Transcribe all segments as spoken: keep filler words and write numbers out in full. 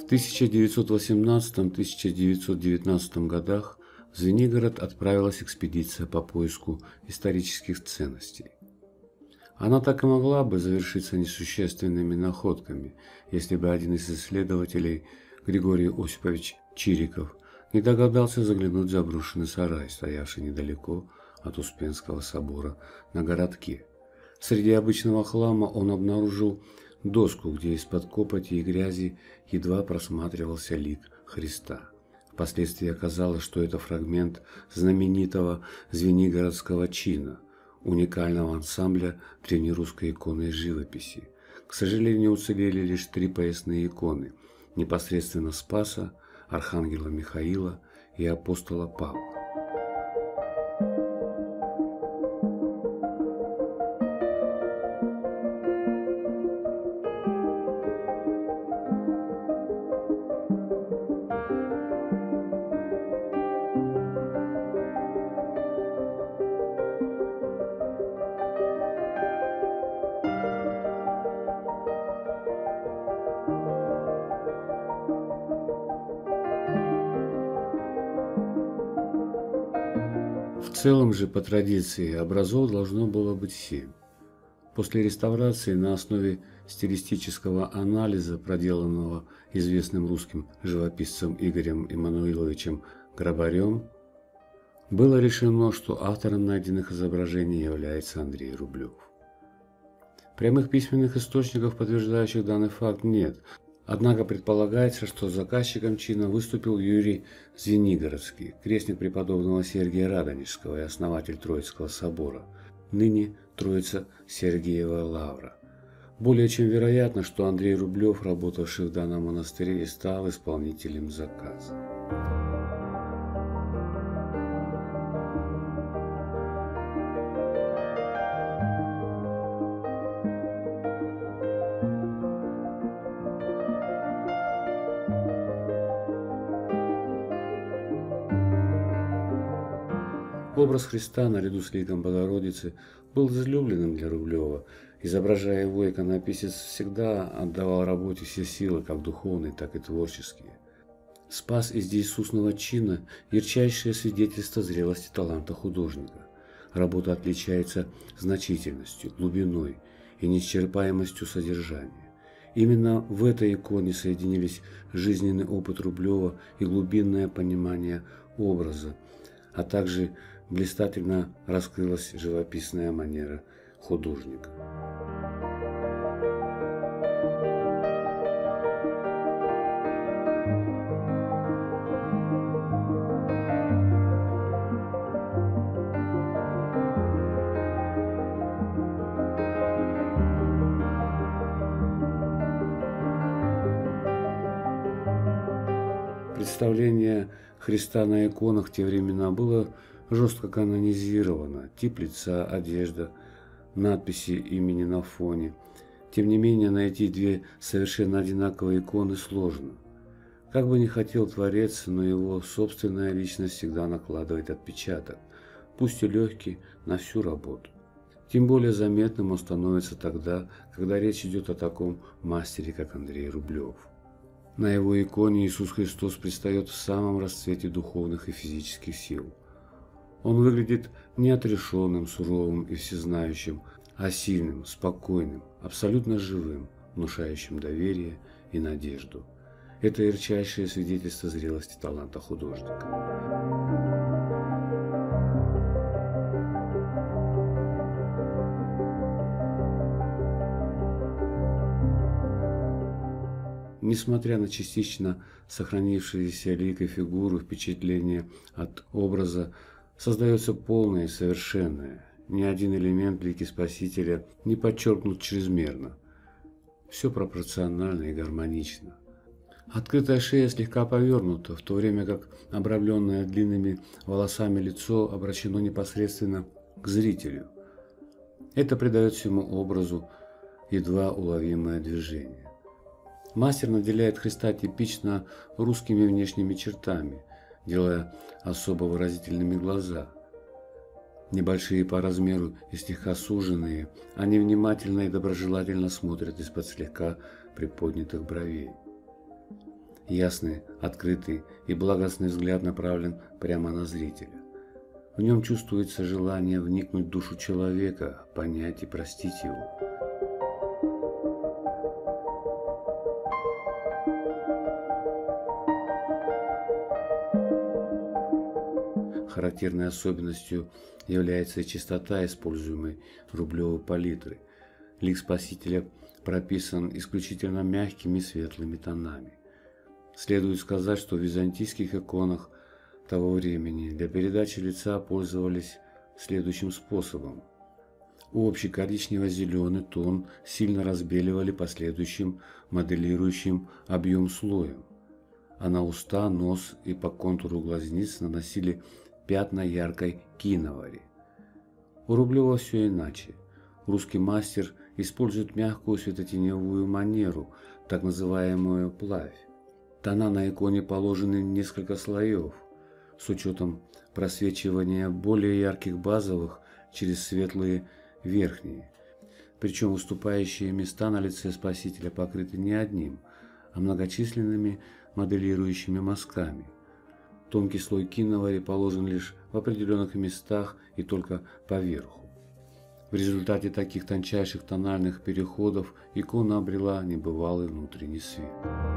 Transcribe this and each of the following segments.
тысяча девятьсот восемнадцатом — тысяча девятьсот девятнадцатом годах в Звенигород отправилась экспедиция по поиску исторических ценностей. Она так и могла бы завершиться несущественными находками, если бы один из исследователей, Григорий Осипович Чириков, не догадался заглянуть в заброшенный сарай, стоявший недалеко от Успенского собора на городке. Среди обычного хлама он обнаружил доску, где из-под копоти и грязи едва просматривался лик Христа. Впоследствии оказалось, что это фрагмент знаменитого звенигородского чина, уникального ансамбля древнерусской иконной живописи. К сожалению, уцелели лишь три поясные иконы – непосредственно Спаса, Архангела Михаила и апостола Павла. В целом же, по традиции, образов должно было быть семь. После реставрации на основе стилистического анализа, проделанного известным русским живописцем Игорем Эммануиловичем Грабарем, было решено, что автором найденных изображений является Андрей Рублев. Прямых письменных источников, подтверждающих данный факт, нет. Однако предполагается, что заказчиком чина выступил Юрий Звенигородский, крестник преподобного Сергия Радонежского и основатель Троицкого собора, ныне Троица-Сергиева лавра. Более чем вероятно, что Андрей Рублев, работавший в данном монастыре, и стал исполнителем заказа. Образ Христа наряду с ликом Богородицы был излюбленным для Рублева. Изображая его, иконописец всегда отдавал работе все силы, как духовные, так и творческие. Спас из деисусного чина – ярчайшее свидетельство зрелости таланта художника. Работа отличается значительностью, глубиной и неисчерпаемостью содержания. Именно в этой иконе соединились жизненный опыт Рублева и глубинное понимание образа, а также блистательно раскрылась живописная манера художника. Представление Христа на иконах в те времена было жестко канонизировано: тип лица, одежда, надписи имени на фоне. Тем не менее, найти две совершенно одинаковые иконы сложно. Как бы ни хотел Творец, но его собственная личность всегда накладывает отпечаток, пусть и легкий, на всю работу. Тем более заметным он становится тогда, когда речь идет о таком мастере, как Андрей Рублев. На его иконе Иисус Христос предстает в самом расцвете духовных и физических сил. Он выглядит не отрешенным, суровым и всезнающим, а сильным, спокойным, абсолютно живым, внушающим доверие и надежду. Это ярчайшее свидетельство зрелости таланта художника. Несмотря на частично сохранившиеся лик и фигуру, впечатление от образа создается полное и совершенное. Ни один элемент лики Спасителя не подчеркнут чрезмерно. Все пропорционально и гармонично. Открытая шея слегка повернута, в то время как обрамленное длинными волосами лицо обращено непосредственно к зрителю. Это придает всему образу едва уловимое движение. Мастер наделяет Христа типично русскими внешними чертами, делая особо выразительными глаза. Небольшие по размеру и слегка суженные, они внимательно и доброжелательно смотрят из-под слегка приподнятых бровей. Ясный, открытый и благостный взгляд направлен прямо на зрителя. В нем чувствуется желание вникнуть в душу человека, понять и простить его. Характерной особенностью является чистота используемой Рублевой палитры. Лик Спасителя прописан исключительно мягкими светлыми тонами. Следует сказать, что в византийских иконах того времени для передачи лица пользовались следующим способом. Общий коричнево-зеленый тон сильно разбеливали последующим моделирующим объем слоем, а на уста, нос и по контуру глазниц наносили пятна яркой киновари. У Рублева все иначе. Русский мастер использует мягкую светотеневую манеру, так называемую плавь. Тона на иконе положены в несколько слоев, с учетом просвечивания более ярких базовых через светлые верхние. Причем выступающие места на лице Спасителя покрыты не одним, а многочисленными моделирующими мазками. Тонкий слой киновари положен лишь в определенных местах и только поверху. В результате таких тончайших тональных переходов икона обрела небывалый внутренний свет.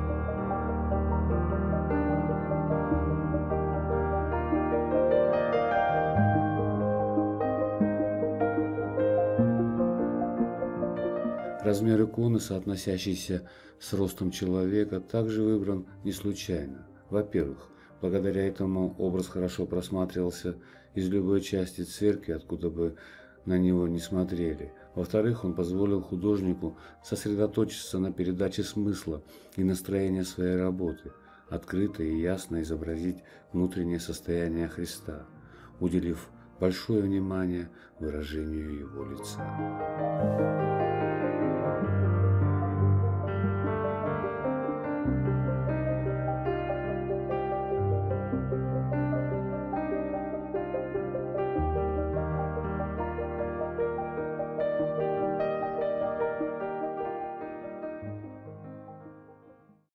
Размер иконы, соотносящийся с ростом человека, также выбран не случайно. Во-первых, благодаря этому образ хорошо просматривался из любой части церкви, откуда бы на него не смотрели. Во-вторых, он позволил художнику сосредоточиться на передаче смысла и настроения своей работы, открыто и ясно изобразить внутреннее состояние Христа, уделив большое внимание выражению его лица.